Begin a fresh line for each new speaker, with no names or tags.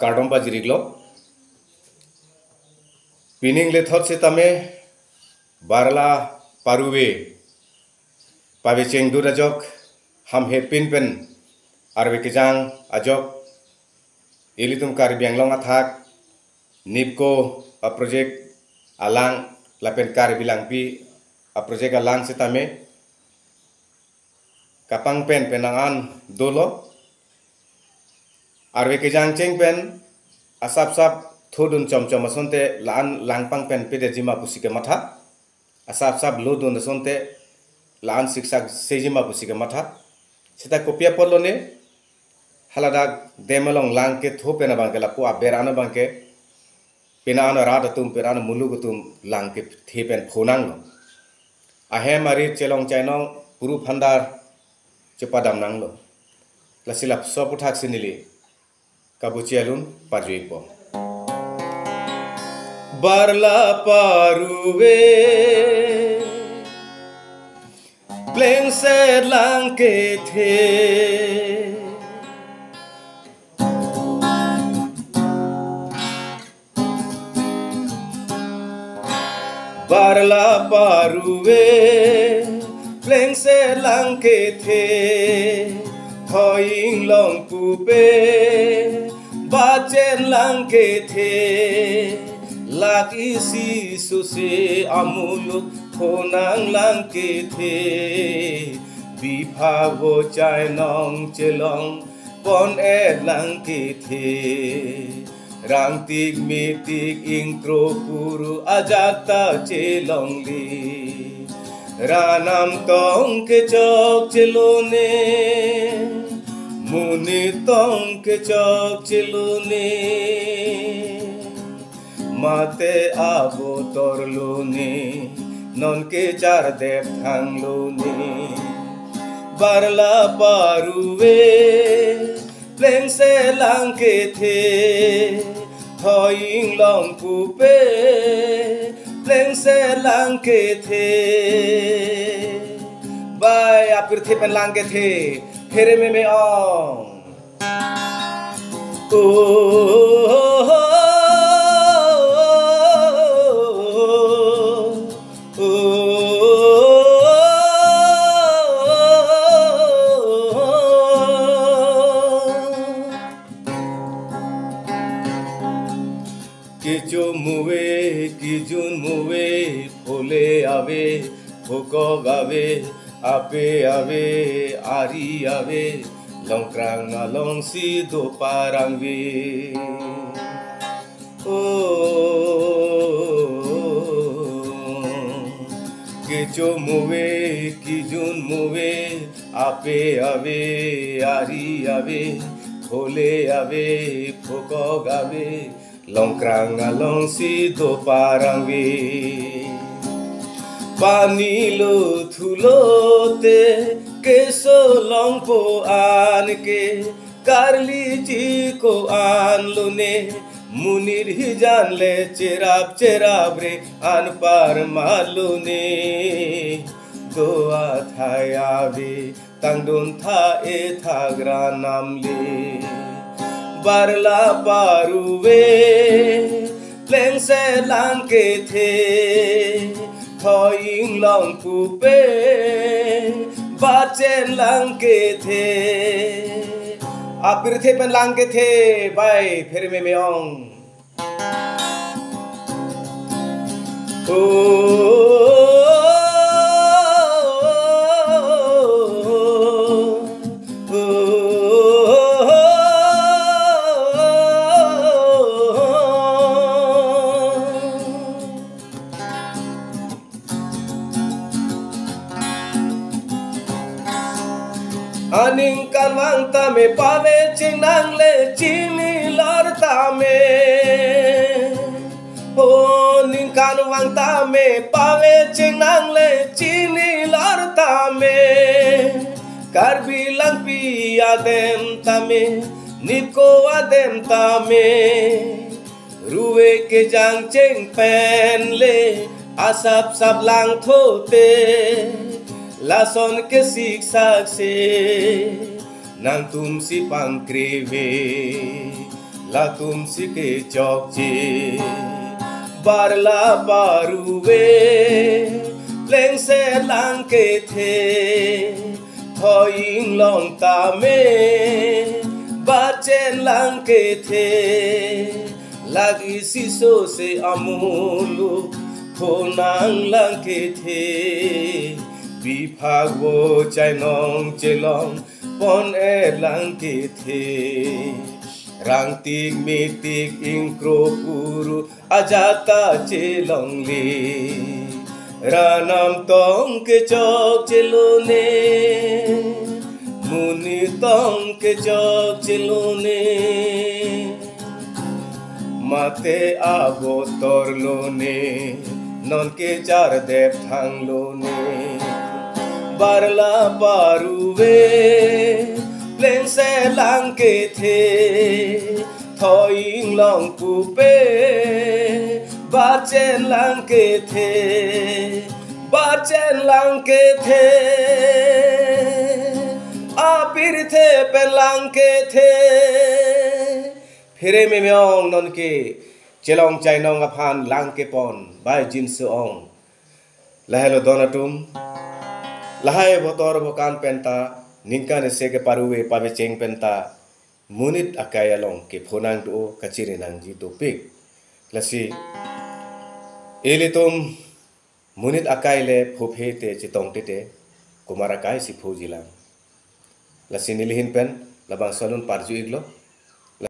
कार्डों बाजिरिगलो पिनिंग ले थोत से तमे बारला पारुवे पावे चेंग दूर अजोक हम हे पिन पेन आरवे केजांग अजोक इली तुम कार बियांगलोंग अथाक निपको a project alang lapen कार bilang pi a project alang se tame kapang pen penangan dolo arwe kejang cheng pen asap sap thodun chom chom asonte lan langpang pen pede jima pusike matha asap sap lodun asonte lan siksak sejima pusike matha sita kopia polone halada demelong lang ke thopena bangke la po aberana bangke penana rada tum penana mulu tum lang ke thepen phonang lo ahe mari chelong chainong puru phandar cepadam nang lo la silap soputhak sinili kabucialun pajuipo barla paruwe pleng se lang ke the barla paruwe pleng se lang ke the thoing long pupe bachen lang ke the lak isi suse amuluk khonang lang ke the biphago chai nong chelong pon e lang ke the rang tik mi tik intro puru ajakta chelong li ranam tong ke chok chelone muni tong ke chok chelone mate abo torlone non ke char dev thanglone barla paruwe pleng se lang ke the thoing long pupe pleng se lang ke the bai apir the pen lang ke the phere me ong kijun muwe phole ave phoko gave ape ave ari ave longkrang along si do parang ve kecho muwe kijun muwe ape ave ari ave phole ave phoko gave longkrang along si do parang ve pani lo thulo te keso long po an ke karli ji ko an lo ne munir hi jan le cherab re an par malu ne do athaya ve tangdon tha e thagra nam le barla paruwe pleng se lang ke the thoing long pupe bachen lang ke the apir the pen lang ke the bai pher me ong aning kan wang ta me pave chinang le chini lor ta me o ning kan wang ta me pave chinang le chini lor ta me kar bilang pi adem ta me niko adem ta me ruwe ke jang cheng pen le asap sap lang thote lason ke siksak se nang tum si pangkreve la tum si ke chok chi bar la baruwe leng se lang ke the thoing long ta me ba chen lang ke the lagi si so se amulu thonang lang ke the bi phag wo chai nong chelong pon e lang ke the rang tik mi tik ing kro puru ajata chelong le ranam tong ke chok chelone muni tong ke chok chelone mate abotor lone non ke char dep thang lone barla paruwe pleng se lang ke the thoing long pu pe ba chen lang ke the ba chen lang ke the apir the pe lang ke the फिरे में Mueang none के चेलोंग चाइनोंग अफान लांग के पौन bye जिन से ओंग लहलो दोनटुम लहाय बोतोर बोकान पेंता निंका ने से के पारुवे पावे चेंग पेंता मुनित अकायलोंग के फोनांग तो कचिरे नांग जी तो पिक लसी एले तुम मुनित अकायले फुफे ते चितोंग टेते कुमारा काय सी फौजिला लसी निलिहिन पेन लबांग सलुन पारजु इगलो